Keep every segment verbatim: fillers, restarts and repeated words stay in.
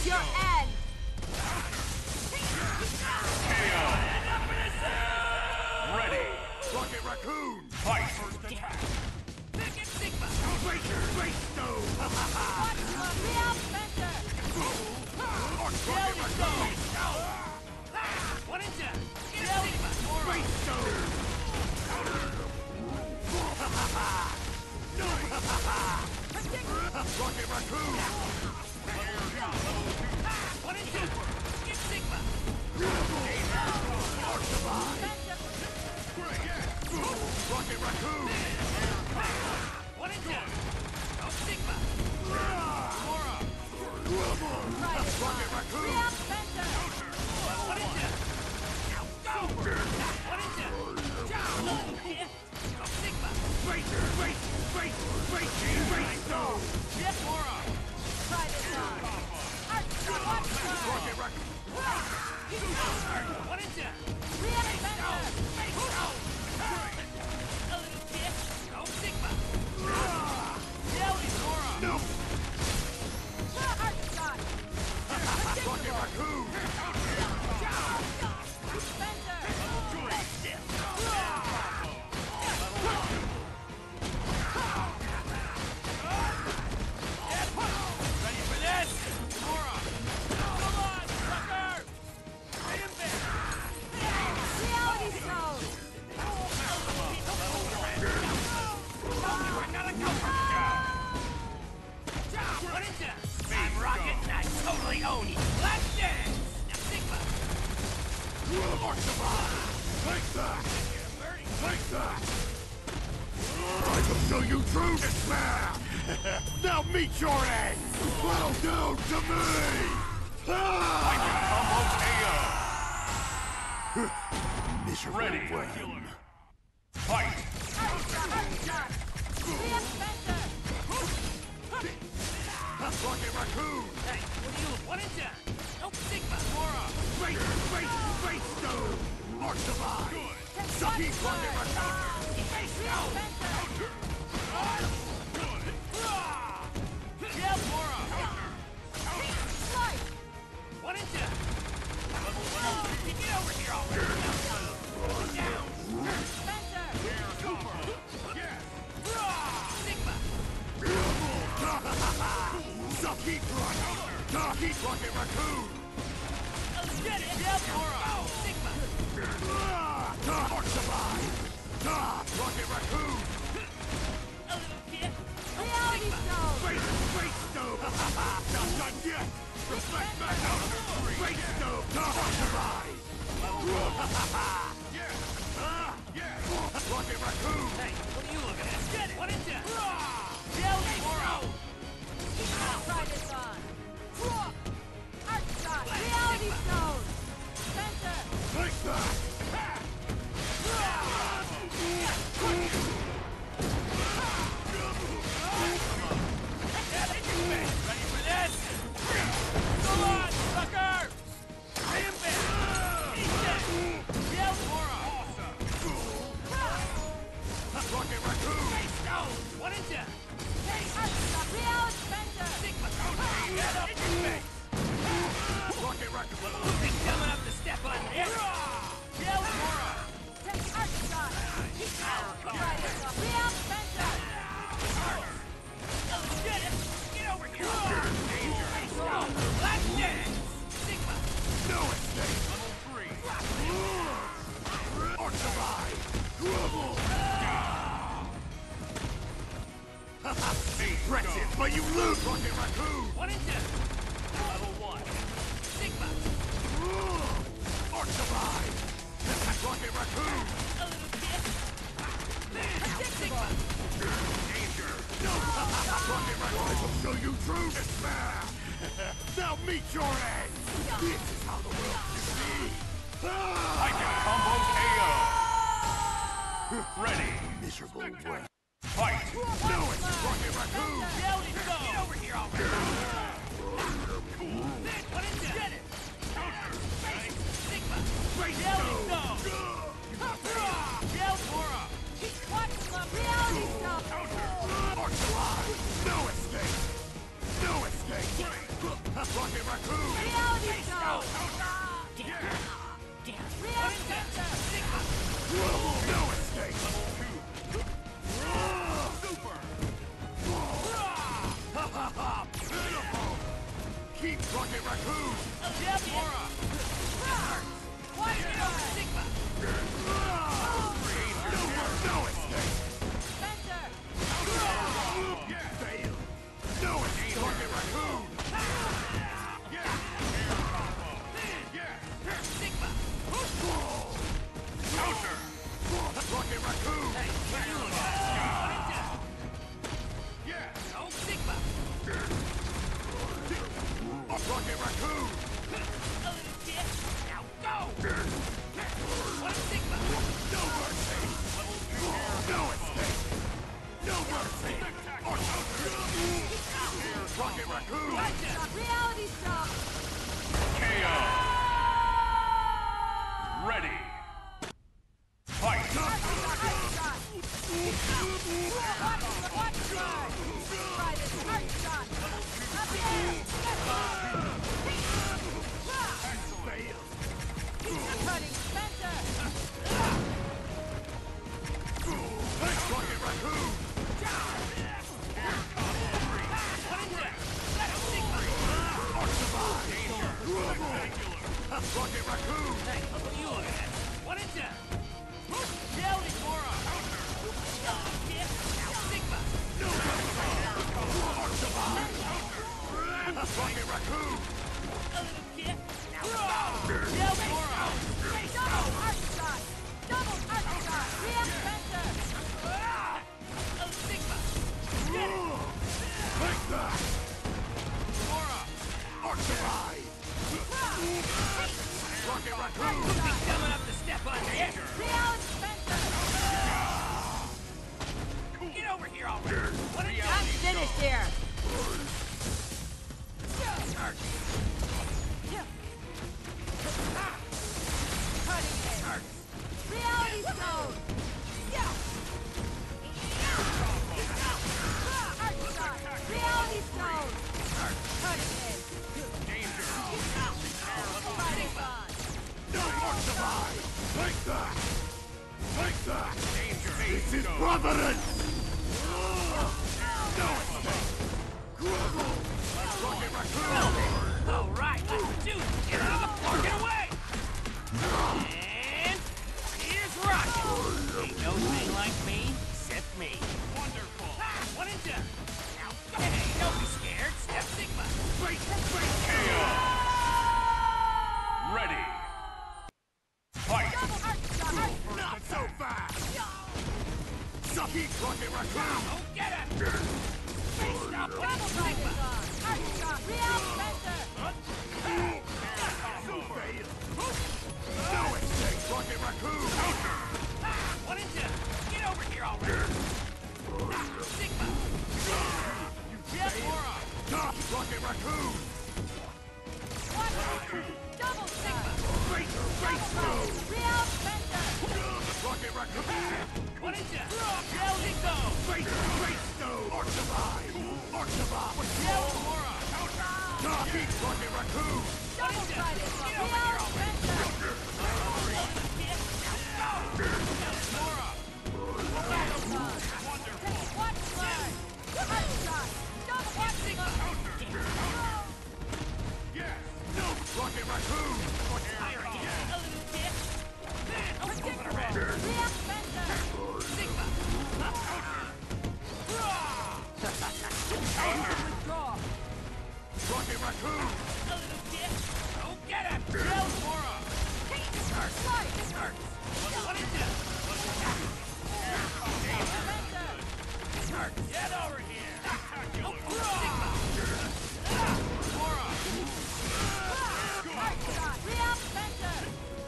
your end! K O! Ready! Rocket Raccoon! Fight! First attack! Biggest Sigma! Breaker! Great Stone! Watch your real center! Rocket Raccoon! One and done! Get a Sigma! Great Stone! Rocket Raccoon! One and done! Get Sigma! Rocket Raccoon! One and done! No Sigma! Rocket Raccoon! Real center! One and done! Now go! One and done! No Sigma! Great! Great! Great! Great! Great Stone! Yes, Laura! Try this on! Rocket Raccoon! One and done! Real center! A little bit! No Sigma! Jelly, Laura! No! Heart shot! Rocket Raccoon! Center! Ready for this? Laura! Come on, sucker! Hit him back! Reality Stone! I gotta go! What is that? I'm Rocket and I totally own you! Let's dance! Now Sigma! Take that! Take that! I will show you true despair! Now meet your end! Bow down to me! Combo K Miserable O! Ready! worm. Fight! Heart shot! Heart shot! Real center! Rocket Raccoon! Hey, what are you? One and done! No Sigma! Laura! Great, great, great stone! Archivide! Good! Jacky Rocket Raccoon! Real center! Yeah, Laura! Slice! One and done! Get over here already! Down! Center! Sigma! Jacky Rocket! Jacky Rocket Raccoon! Get it! Yeah, Laura! Sigma! Archivide! Rocket Raccoon! A little bit! Reality Stone! Great, great stone! Not done yet! Reflect back out! Great stone! Archivide! Yeah! Yeah! Rocket Raccoon! Hey, what are you looking at? Get it! What is that? Jelly Laura! Try this on! Arc shot! Reality Stone! Center! Take that! Ready for this? Come on, sucker! Hit him back! Eat that! Yeah, Laura! Rocket Raccoon! Hey, Stone! What is that? Hey, Arc shot! Real Center! Sigma! Get up in your face! Rocket Raccoon! He's coming up the step on there! Yeah, Laura! Take Arc shot! He's out! Right in the real Center! Get it! Get over here! Danger! Hey, Stone! Let's dance! Sigma! No escape! Level three! Archivide! Trouble! Impressive, but you lose, Rocket Raccoon! One and two! Level one! Sigma! Archivide! Rocket Raccoon! A little bit! Sigma! Danger! No! Rocket Raccoon! I will show you true despair! Now meet your end! This is how the world should be! I can combo K O! Ready! Miserable world! Fight! No, it's Rocket Raccoon! Jelly Stone! Get over here already! What is that? Get it! Sigma! Great Jelly stone! Stone! Jelly Laura! He's watching the reality stone! Archivide! No escape! No escape! Rocket Raccoon! Pitiful! Keep Rocket Raccoon! Jacky! Whitefang! Sigma! No more, no escape! Spencer! Yeah, fail! No escape! Rocket Raccoon! Yeah! Yeah! Sigma! Counter! Rocket Raccoon! Hey, what are you looking at? Yeah! No Sigma! Rocket Raccoon! A little bit! Now go! One Sigma! No mercy! No escape! No mercy! Rocket Raccoon! Reality stop! K O. Ready. Fight. Watch guard! Try this heart shot! Up here! Fail! Cutting Spencer! Rocket Raccoon! Rocket Raccoon! Hey, what are you looking at? One and down! Jelly! Mora! Hit! Now Sigma! No Rocket Raccoon! A little kick! Now go! Jelly! Mora! Double heart shot! Double heart shot! Real Spencer! A Sigma! Get it! Take that! Mora! Archivide! Rocket Raccoon! He's coming up to step on it! Real Spencer! Get over here already! What are you doing? I'm finished here! Cutting edge! Reality stone! Heart shot! Reality stone! Cutting edge! Fighting bond! No Archivide! Take that! Take that! This is Providence! No escape! Grovel! Rocket Raccoon! All right, let's do it! Get on the floor, get away! And here's Rocket! Ain't no thing like me, except me. Wonderful! One and done! Now, hey, don't be scared! Step Sigma! Wait! Wait! K O. Ready. Fight. Double heart shot! Not so fast! Sucky Rocket Raccoon! Oh, get it! Face stop! Double Sigma! Heart shot! Real Spencer! Fail! No escape, Rocket Raccoon! One and done! Get over here already! Sigma! Jeff Mora! Top Rocket Raccoon! One! Double Sigma! Razor Face Move! Real Spencer! Rocket Raccoon! One and done! Jelly go! Razor Face Move! Archivide! Archivide! Jelly Mora! Top Rocket Raccoon! Double sided! Real Spencer! Mora! Watch guard! Heart shot! Double watch Sigma! Yes! No Rocket Raccoon! Fire again! A little bit! Don't move it around! Real Spencer! Sigma! Withdraw! Rocket Raccoon! A little bit! Don't get it! Jelly Mora! Hurts! Hurts! Hurts! What is it? Spencer! Get over here! Sigma! Mora! Heart shot! Real Spencer!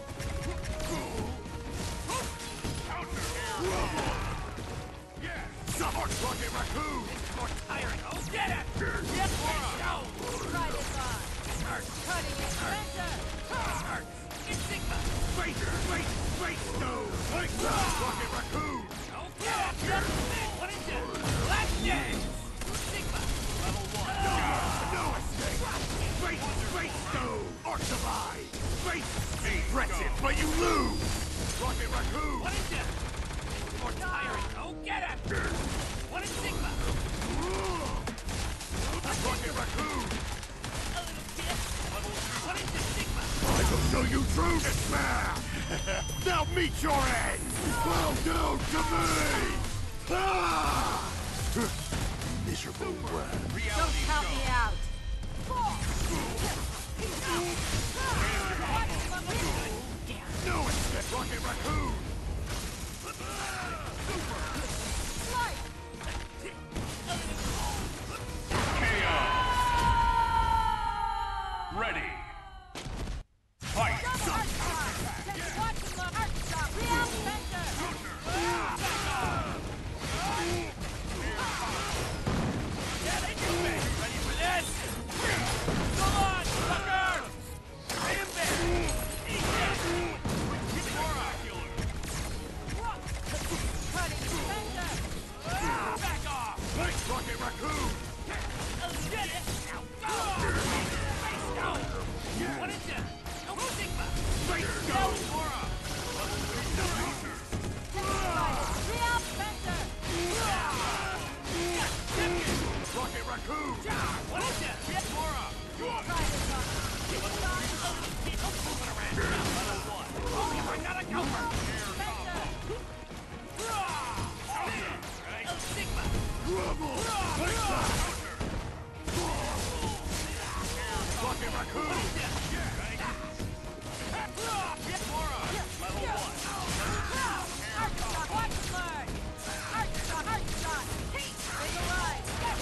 Yes! Support Rocket Raccoon! More tiring! Oh, get it! Yes, Mora! Try this on! Cutting it! Spencer! It's Sigma! Razor Face Face Stone! Take that! Rocket Raccoon! Oh, get it! Yes! What is it? Black Dance! Sigma! Level one! No escape! Face Face Stone! Archivide! Face Impressive, but you lose! Rocket Raccoon! What is it? More tiring! Oh, get it! What is Sigma? you true despair! Now meet your end! Bow down to me! Ah! Miserable worm. Don't count me out. No escape! Rocket Raccoon! K O. Ready. Fight. Ready for this? Come on, sucker! Hit him there! Eat this! Cutting Spencer! Back off! Thanks, Rocket Raccoon! Get it! Face down! What is it? No stigma! Face No, down! Laura! Real Spencer! Rocket Raccoon! What is it? Get Laura! Good! Keep it on! Don't move it around! Level one! Oh, I gotta go for Spencer! No stigma! Trouble! Take that! Rocket Raccoon! What is it? Get Laura! Level one! Archshot! Watch and learn! Archshot! Archshot! Stay alive!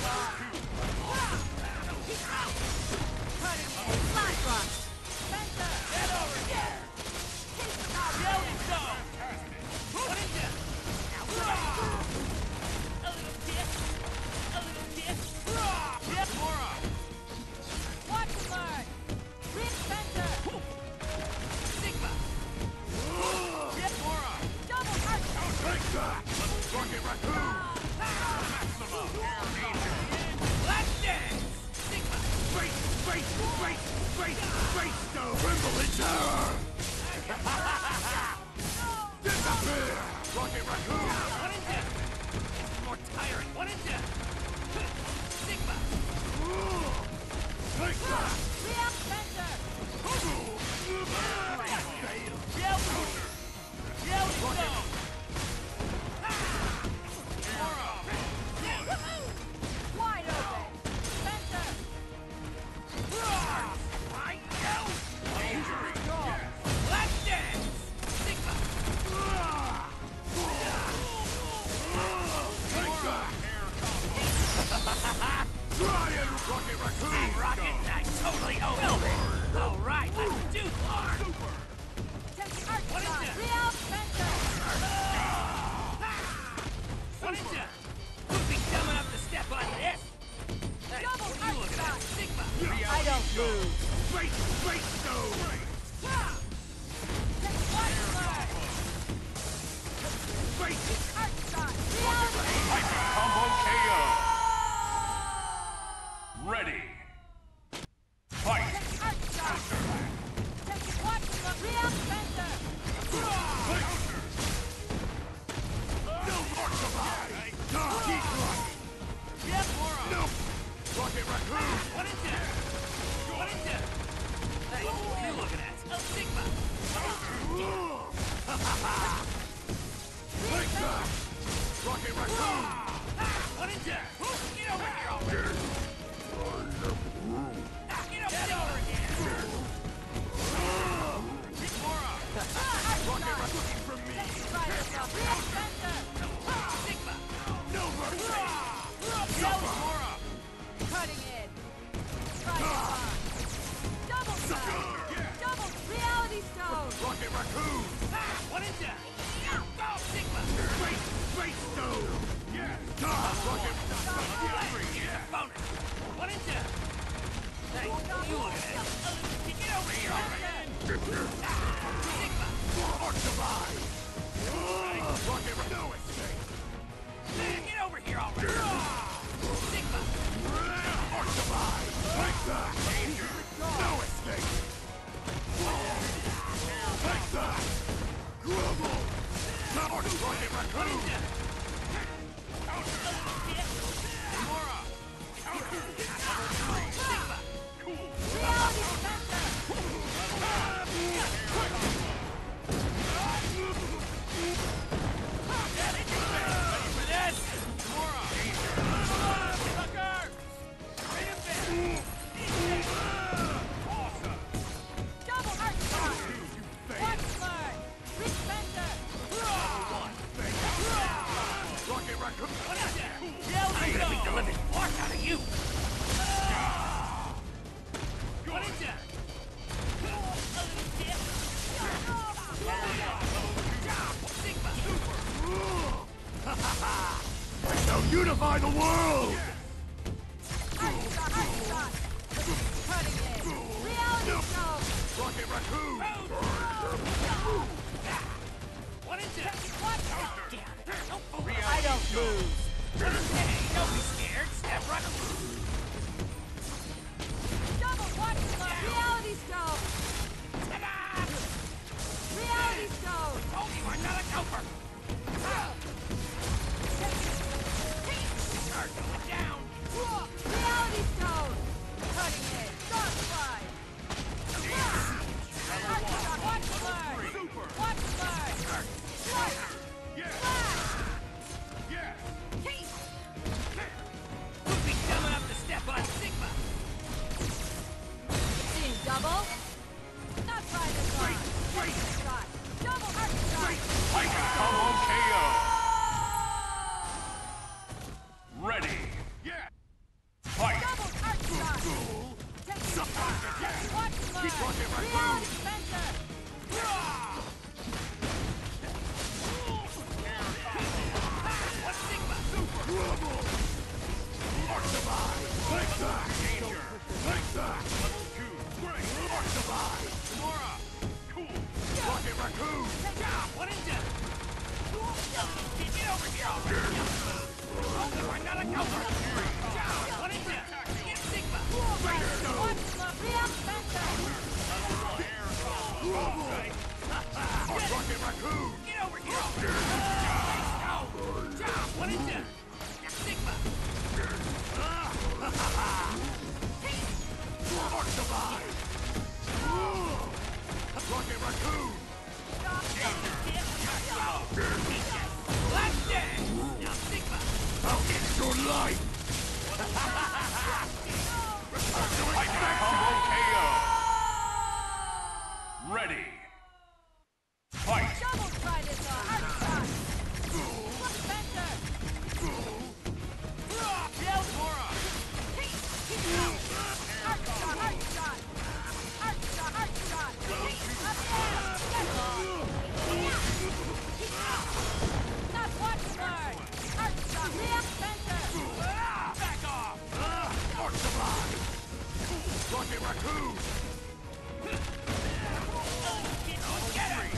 Cutting in! Flash rock! Spencer! Get over here! Take them out! Yelling zone! What is it? A little kiss! A little kiss! Get Laura! Watch and learn! Rip Spencer! Sigma! Get Laura! Double Archshot! Take that! Rocket Raccoon! Let's dance! Sigma! Face! Face! Face! Face! Face! Stone! Tremble in terror! Disappear! Rocket Raccoon! What is it? More tyrant! What is it? Sigma! Take that! Real Spencer! Real Counter! Real Stone! Wide open! Spencer! Let's dance! Sigma! Take that! Try it, Rocket Raccoon! Rocket, I totally own it! All right, let's do Clark! What is it? Real Spencer! What is it? Who'd be dumb enough to step on this? Hey, what are you looking at? Sigma! I don't lose! Face! Face Stone! Face! Hyper combo K O. Ready. Fight. Real Spencer! No more survive! Nah, keep running! Yep, Laura! No! Rocket Raccoon! What is it? What is it? Hey, what are you looking at? Oh, Sigma! Take that! Rocket Raccoon! What is it? Get over here already! Get over here! Get Laura! Rocket Raccoon from me! Real Spencer! Sigma! No mercy! Yell Laura! Cutting in! Trigon! Double cut! Double reality stone! Rocket Raccoon! What is that? Go, Sigma! Face! Face Stone! Yeah! Nah, Rocket! Bonus! What is that? Hey, what are you looking at? Get over here already! Sigma! Archivide! Rocket Raccoon! No escape! Get over here already! Sigma! Archivide! Take that! No escape! Take that! Grumble! Rocket Raccoon! Laura! Sigma! Cool. Reality Spencer! unify the world! Arc-shot, arc-shot! Cutting edge! Reality stone! Rocket Raccoon! What is it? What? Reality I don't stone. lose! Hey, don't be scared. Step right up. Double watch club! Reality stone! Reality stone! Told you I'm not a gopher. Start going down. Reality stone! Cutting edge! Dark slide! Arc-shot, watch blur! Watch blur! Slice! Flash! Would be dumb enough to step on Sigma. Seeing double? Not try this one! Arc-shot! Double arc-shot! Combo K O. Ready. Fight. Double arc-shot! Taking shot! Watch blur! Reality Spencer! What's Sigma? Trouble! Archivide! Take that! Danger. Take that! Level two. Great. Archivide! Laura. Cool. Rocket Raccoon! What is it? Get over here already. Told you I'm not a gopher. What is it? Get Sigma. Watch blur! Real Spencer! Trouble! Rocket Raccoon! Get over here already. What is it? Get Sigma. Archivide! Rocket Raccoon! Last day. Now Sigma. I'll end your life! Combo K O. Ready. Fight. Double try this one! Arc-shot! Look Spencer! Laura. Arc-shot, arc-shot! Arc-shot, arc-shot! Up there! Not watch blur! Arc-shot, real Spencer! Back off. Archivide! Rocket Raccoon! Get him.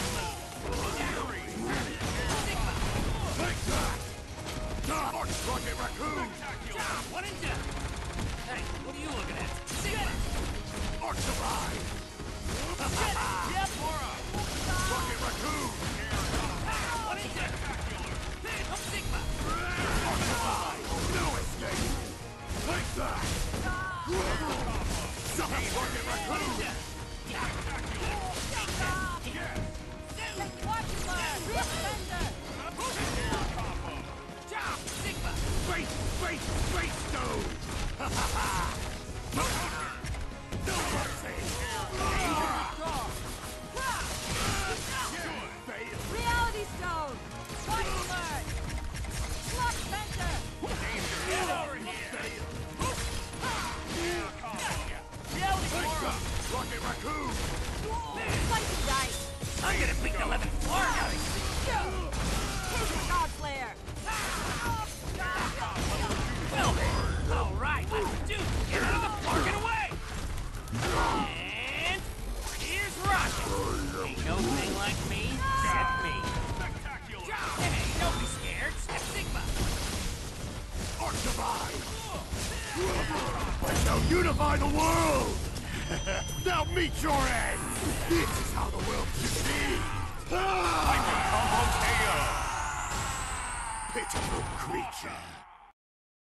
Take that! Arch Rocket Raccoon! What is it? Hey, what are you looking at? Sigma. Archivide! Yep, Laura. Rocket Raccoon! What is it? I'm Sigma. Archivide! No escape! Take that! Summon Rocket Raccoon! Watch blur! Real Spencer! Jump, Sigma. Space! Space! Space Stone! Ha ha ha! No mercy! Fail! Reality stone! Watch blur! Look Spencer! Get over here. Fail! Reality Take Laura. that! Rocket Raccoon! Slice and dice! I'm gonna beat the living floor out of you. Here's the God Slayer! Well then. All right, let's do. Get out of the park and away. And here's Rocket. Ain't no thing like me except me. Hey, don't be scared. Step Sigma. Archivide! I shall unify the world! Now meet your end! This is how the world should be! Ah! Combo K O. Pitiful creature!